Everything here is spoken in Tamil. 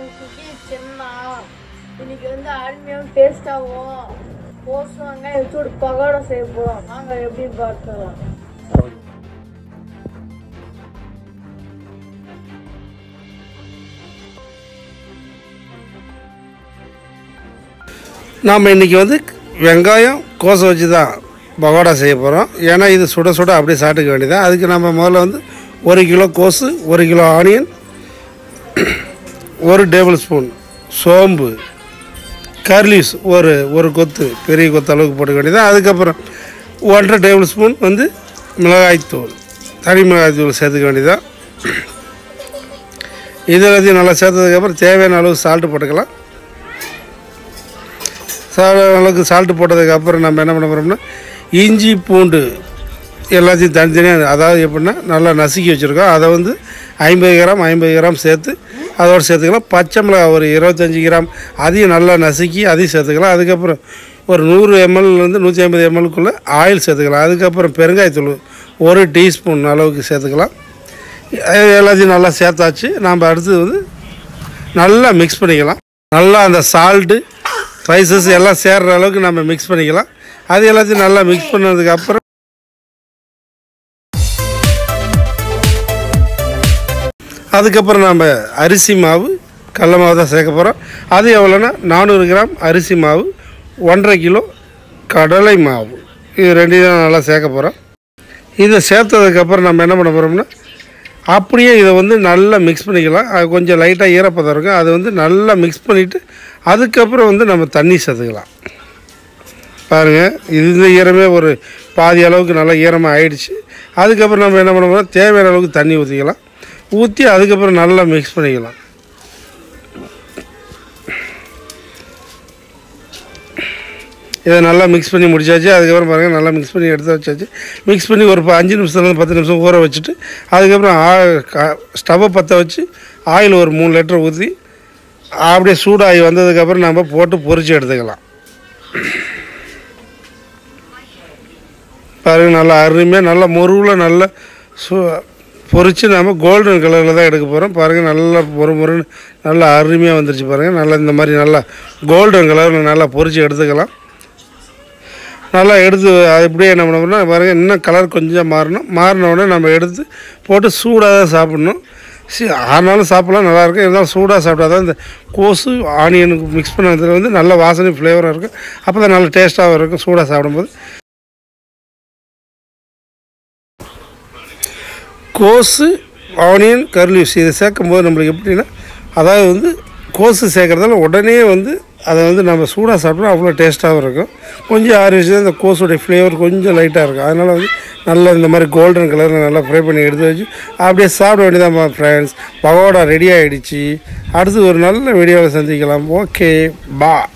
குக்கி சின்னா இன்னைக்கு வந்து அருமையாகவும் டேஸ்டாகவும் கோஸ் வெங்காயம் வச்சு ஒரு பகோடா செய்ய போகிறோம். நாங்கள் எப்படி பார்க்கலாம். நாம் இன்றைக்கி வந்து வெங்காயம் கோஸை வச்சு தான் பகோடா செய்ய போகிறோம். ஏன்னா இது சுட சுட அப்படியே சாப்பிட்டுக்க வேண்டியதான். அதுக்கு நம்ம முதல்ல வந்து 1 கிலோ கோஸு, 1 கிலோ ஆனியன், 1 டேபிள் ஸ்பூன் சோம்பு, கர்லீவ்ஸ் ஒரு கொத்து, பெரிய கொத்து அளவுக்கு போட்டுக்க வேண்டியதான். அதுக்கப்புறம் 1.5 டேபிள் ஸ்பூன் வந்து மிளகாய்த்தூள், தனி மிளகாய்த்தூள் சேர்த்துக்க வேண்டியதான். இது எல்லாத்தையும் நல்லா சேர்த்ததுக்கப்புறம் தேவையான அளவு சால்ட்டு போட்டுக்கலாம். அளவுக்கு சால்ட்டு போட்டதுக்கப்புறம் நம்ம என்ன பண்ண போகிறோம்னா இஞ்சி பூண்டு எல்லாத்தையும் தனித்தனியாக, அதாவது எப்படின்னா நல்லா நசுக்கி வச்சுருக்கோம். அதை வந்து 50 கிராம் சேர்த்து அதோடு சேர்த்துக்கலாம். பச்சை மிளகாய் ஒரு 25 கிராம் அதையும் நல்லா நசுக்கி அதையும் சேர்த்துக்கலாம். அதுக்கப்புறம் ஒரு 100 ml-லேருந்து 150 ml-க்குள்ளே ஆயில் சேர்த்துக்கலாம். அதுக்கப்புறம் பெருங்காயத்தூள் 1 டீஸ்பூன் அளவுக்கு சேர்த்துக்கலாம். எல்லாத்தையும் நல்லா சேர்த்தாச்சு. நாம் அடுத்தது வந்து நல்லா மிக்ஸ் பண்ணிக்கலாம். நல்லா அந்த சால்ட்டு ஸ்பைசஸ் எல்லாம் சேர்கிற அளவுக்கு நம்ம மிக்ஸ் பண்ணிக்கலாம். அது எல்லாத்தையும் நல்லா மிக்ஸ் பண்ணதுக்கப்புறம் அதுக்கப்புறம் நம்ம அரிசி மாவு, கடல மாவு தான் சேர்க்க போகிறோம். அது எவ்வளோன்னா 400 கிராம் அரிசி மாவு, 1.5 கிலோ கடலை மாவு, இது ரெண்டையும் தான் நல்லா சேர்க்க போகிறோம். இதை சேர்த்ததுக்கப்புறம் நம்ம என்ன பண்ண போகிறோம்னா அப்படியே இதை வந்து நல்லா மிக்ஸ் பண்ணிக்கலாம். அது கொஞ்சம் லைட்டாக ஈரப்பதம் இருக்கும். அதை வந்து நல்லா மிக்ஸ் பண்ணிவிட்டு அதுக்கப்புறம் வந்து நம்ம தண்ணி சேர்த்துக்கலாம். பாருங்கள், இது ஈரமே ஒரு பாதி அளவுக்கு நல்லா ஈரமாக ஆயிடுச்சு. அதுக்கப்புறம் நம்ம என்ன பண்ண போகிறோம், தேவையான அளவுக்கு தண்ணி ஊற்றிக்கலாம். ஊற்றி அதுக்கப்புறம் நல்லா மிக்ஸ் பண்ணிக்கலாம். இதை நல்லா மிக்ஸ் பண்ணி முடிச்சாச்சு. அதுக்கப்புறம் பாருங்கள் நல்லா மிக்ஸ் பண்ணி எடுத்து வச்சாச்சு. மிக்ஸ் பண்ணி ஒரு 5 நிமிஷத்துலேருந்து 10 நிமிஷம் ஊற வச்சுட்டு அதுக்கப்புறம் ஸ்டவ்வை பற்ற வச்சு ஆயில் ஒரு 3 லிட்டர் ஊற்றி அப்படியே சூடாகி வந்ததுக்கப்புறம் நம்ம போட்டு பொரித்து எடுத்துக்கலாம். பாருங்கள் நல்லா அருமையாக நல்லா மொருவில் நல்லா பொரித்து நம்ம கோல்டன் கலரில் தான் எடுக்க போகிறோம். பாருங்கள் நல்லா மொறுன்னு நல்லா அருமையாக வந்துருச்சு. பாருங்கள் நல்லா இந்த மாதிரி நல்லா கோல்டன் கலரில் நல்லா பொரித்து எடுத்துக்கலாம். நல்லா எடுத்து அப்படியே என்ன பண்ணோம்னா பாருங்கள் இன்னும் கலர் கொஞ்சம் மாறினோடனே நம்ம எடுத்து போட்டு சூடாக தான் சாப்பிட்ணும். ஆனாலும் சாப்பிட்லாம், நல்லாயிருக்கும். இருந்தாலும் சூடாக சாப்பிட்டா தான் இந்த கோஸு ஆனியனுக்கு மிக்ஸ் பண்ணதில் வந்து நல்ல வாசனை ஃப்ளேவராக இருக்கும். அப்போ தான் நல்ல டேஸ்ட்டாகவும் இருக்கும் சூடாக சாப்பிடும்போது. கோஸு ஆனியன் கர்லீவ்ஸ் இதை சேர்க்கும்போது நம்மளுக்கு எப்படின்னா, அதாவது வந்து கோஸு சேர்க்குறதால உடனே வந்து அதை வந்து நம்ம சூடாக சாப்பிட்டோம் அவ்வளோ டேஸ்ட்டாகவும் இருக்கும். கொஞ்சம் ஆறி வச்சு இந்த கோஸுடைய ஃப்ளேவர் கொஞ்சம் லைட்டாக இருக்கும். அதனால் வந்து நல்லா இந்த மாதிரி கோல்டன் கலரில் நல்லா ஃப்ரை பண்ணி எடுத்து வச்சு அப்படியே சாப்பிட வேண்டியதான் ஃப்ரெண்ட்ஸ். பகோடா ரெடி ஆகிடுச்சு. அடுத்து ஒரு நல்ல வீடியோவில் சந்திக்கலாம். ஓகே, பா.